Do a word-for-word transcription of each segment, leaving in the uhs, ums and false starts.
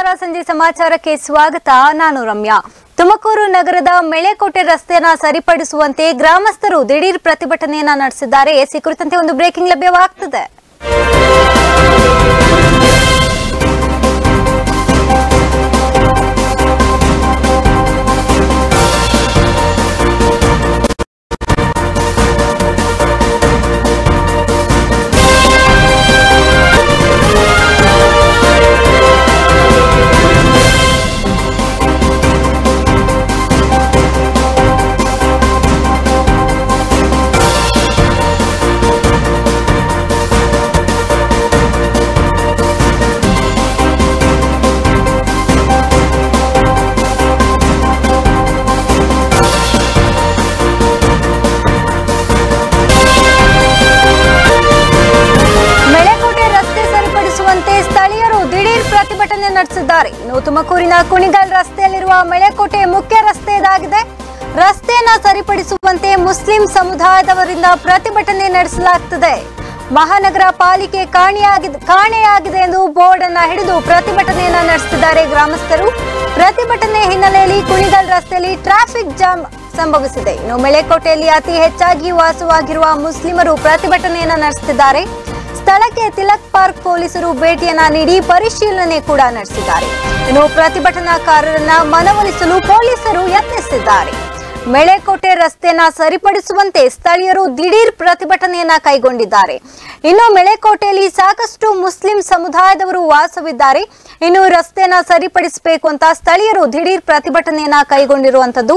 ನಮಸ್ಕಾರ ಸಂಜೆ ಸಮಾಚಾರಕ್ಕೆ ಸ್ವಾಗತ ನಾನು ರಮ್ಯಾ ತುಮಕೂರು ನಗರದ ಮೆಳೆಕೋಟೆ ರಸ್ತೆಯನ್ನು ಸರಿಪಡಿಸುವಂತೆ ಗ್ರಾಮಸ್ಥರು ದಿಢೀರ್ ಪ್ರತಿಭಟನೆಯನ್ನ ನಡೆಸಿದ್ದಾರೆ ಈ ಕುರಿತಂತೆ ಒಂದು ಬ್ರೇಕಿಂಗ್ ಲಭ್ಯವಾಗುತ್ತಿದೆ ತುಮಕೂರಿನ ಕುಣಿಗಲ್ ರಸ್ತೆಯಲ್ಲಿರುವ ಮೆಳೆಕೋಟೆ ಮುಖ್ಯ ರಸ್ತೆ ಇದಾಗಿದೆ ರಸ್ತೆಯನ್ನು ಸರಿಪಡಿಸುವಂತೆ ಮುಸ್ಲಿಂ ಸಮುದಾಯದವರಿಂದ ಪ್ರತಿಭಟನೆ ನಡೆಸಲಾಗುತ್ತಿದೆ ಮಹಾನಗರ ಪಾಲಿಕೆ ಕಾಣೆಯಾಗಿದೆ ಕಾಣೆಯಾಗಿದೆ ಎಂದು ಬೋರ್ಡ್ ಅನ್ನು ಹಿಡಿದು ಪ್ರತಿಭಟನೆಯನ್ನ ನಡೆಸುತ್ತಿದ್ದಾರೆ ಗ್ರಾಮಸ್ಥರು ಪ್ರತಿಭಟನೆ ಹಿನ್ನೆಲೆಯಲ್ಲಿ ಕುಣಿಗಲ್ ರಸ್ತೆಯಲ್ಲಿ ಟ್ರಾಫಿಕ್ ಜಾಮ್ ಸಂಭವಿಸಿದೆ ಇನ್ನು ಮೆಳೆಕೋಟೆಯಲ್ಲಿ ಅತಿ ಹೆಚ್ಚಾಗಿ ವಾಸವಾಗಿರುವ ಮುಸ್ಲಿಮರು ಪ್ರತಿಭಟನೆಯನ್ನ ನಡೆಸುತ್ತಿದ್ದಾರೆ ಸ್ಥಳಕ್ಕೆ ತಿಲಕ್ ಪಾರ್ಕ್ ಪೊಲೀಸರು ಭೇಟಿಯನ್ನ ನೀಡಿ ಪರಿಶೀಲನೆ ಕೂಡ ನಡೆಸಿದ್ದಾರೆ ಇನ್ನು ಪ್ರತಿಭಟನಾಕಾರರನ್ನ ಮನವೊಲಿಸಲು ಪೊಲೀಸರು ಯತ್ನಿಸಿದ್ದಾರೆ ಮೆಳೆಕೋಟೆ ರಸ್ತೆಯನ್ನ ಸರಿಪಡಿಸುವಂತೆ ಸ್ಥಳೀಯರು ದಿಢೀರ್ ಪ್ರತಿಭಟನೆಯನ್ನ ಕೈಗೊಂಡಿದ್ದಾರೆ ಇನ್ನು ಮೆಳೆಕೋಟೆಯಲ್ಲಿ ಸಾಕಷ್ಟು ಮುಸ್ಲಿಂ ಸಮುದಾಯದವರು ವಾಸವಿದ್ದಾರೆ ಇನ್ನು ರಸ್ತೆಯನ್ನ ಸರಿಪಡಿಸಬೇಕು ಅಂತ ಸ್ಥಳೀಯರು ದಿಢೀರ್ ಪ್ರತಿಭಟನೆಯನ್ನ ಕೈಗೊಂಡಿರುವಂತದ್ದು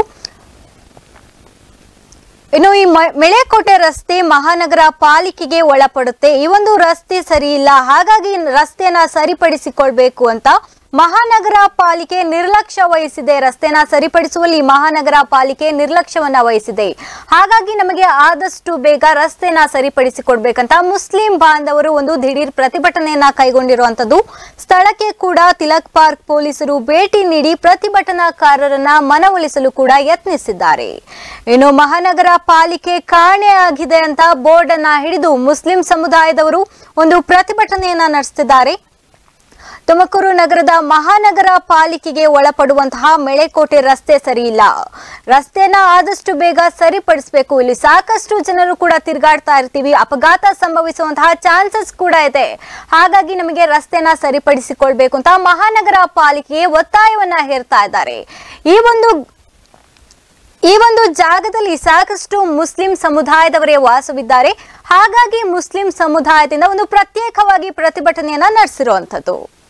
ಇನ್ನು ಈ ಮೆಳೆಕೋಟೆ ರಸ್ತೆ ಮಹಾನಗರ ಪಾಲಿಕೆಗೆ ಒಳಪಡುತ್ತೆ ಈ ಒಂದು ರಸ್ತೆ ಸರಿ ಇಲ್ಲ ಹಾಗಾಗಿ ರಸ್ತೆಯನ್ನ ಸರಿಪಡಿಸಿಕೊಳ್ಬೇಕು ಅಂತ ಮಹಾನಗರ ಪಾಲಿಕೆ ನಿರ್ಲಕ್ಷ್ಯ ವಹಿಸಿದೆ ರಸ್ತೆನ ಸರಿಪಡಿಸುವಲ್ಲಿ ಮಹಾನಗರ ಪಾಲಿಕೆ ನಿರ್ಲಕ್ಷ್ಯವನ್ನ ವಹಿಸಿದೆ ಹಾಗಾಗಿ ನಮಗೆ ಆದಷ್ಟು ಬೇಗ ರಸ್ತೆನ ಸರಿಪಡಿಸಿಕೊಡ್ಬೇಕಂತ ಮುಸ್ಲಿಂ ಬಾಂಧವರು ಒಂದು ದಿಢೀರ್ ಪ್ರತಿಭಟನೆಯನ್ನ ಕೈಗೊಂಡಿರುವಂತದ್ದು ಸ್ಥಳಕ್ಕೆ ಕೂಡ ತಿಲಕ್ ಪಾರ್ಕ್ ಪೊಲೀಸರು ಭೇಟಿ ನೀಡಿ ಪ್ರತಿಭಟನಾಕಾರರನ್ನ ಮನವೊಲಿಸಲು ಕೂಡ ಯತ್ನಿಸಿದ್ದಾರೆ ಇನ್ನು ಮಹಾನಗರ ಪಾಲಿಕೆ ಕಾಣೆಯಾಗಿದೆ ಅಂತ ಬೋರ್ಡ್ ಅನ್ನ ಹಿಡಿದು ಮುಸ್ಲಿಂ ಸಮುದಾಯದವರು ಒಂದು ಪ್ರತಿಭಟನೆಯನ್ನ ನಡೆಸುತ್ತಿದ್ದಾರೆ ತುಮಕೂರು ನಗರದ ಮಹಾನಗರ ಪಾಲಿಕೆಗೆ ಒಳಪಡುವಂತಹ ಮೆಳೆಕೋಟೆ ರಸ್ತೆ ಸರಿ ಇಲ್ಲ ರಸ್ತೆನ ಆದಷ್ಟು ಬೇಗ ಸರಿಪಡಿಸಬೇಕು ಇಲ್ಲಿ ಸಾಕಷ್ಟು ಜನರು ಕೂಡ ತಿರುಗಾಡ್ತಾ ಇರ್ತೀವಿ ಅಪಘಾತ ಸಂಭವಿಸುವಂತಹ ಚಾನ್ಸಸ್ ಕೂಡ ಇದೆ ಹಾಗಾಗಿ ನಮಗೆ ರಸ್ತೆನ ಸರಿಪಡಿಸಿಕೊಳ್ಬೇಕು ಅಂತ ಮಹಾನಗರ ಪಾಲಿಕೆಗೆ ಒತ್ತಾಯವನ್ನ ಹೇರ್ತಾ ಇದ್ದಾರೆ ಈ ಒಂದು ಈ ಒಂದು ಜಾಗದಲ್ಲಿ ಸಾಕಷ್ಟು ಮುಸ್ಲಿಂ ಸಮುದಾಯದವರೇ ವಾಸವಿದ್ದಾರೆ ಹಾಗಾಗಿ ಮುಸ್ಲಿಂ ಸಮುದಾಯದಿಂದ ಒಂದು ಪ್ರತ್ಯೇಕವಾಗಿ ಪ್ರತಿಭಟನೆಯನ್ನ ನಡೆಸಿರುವಂತದ್ದು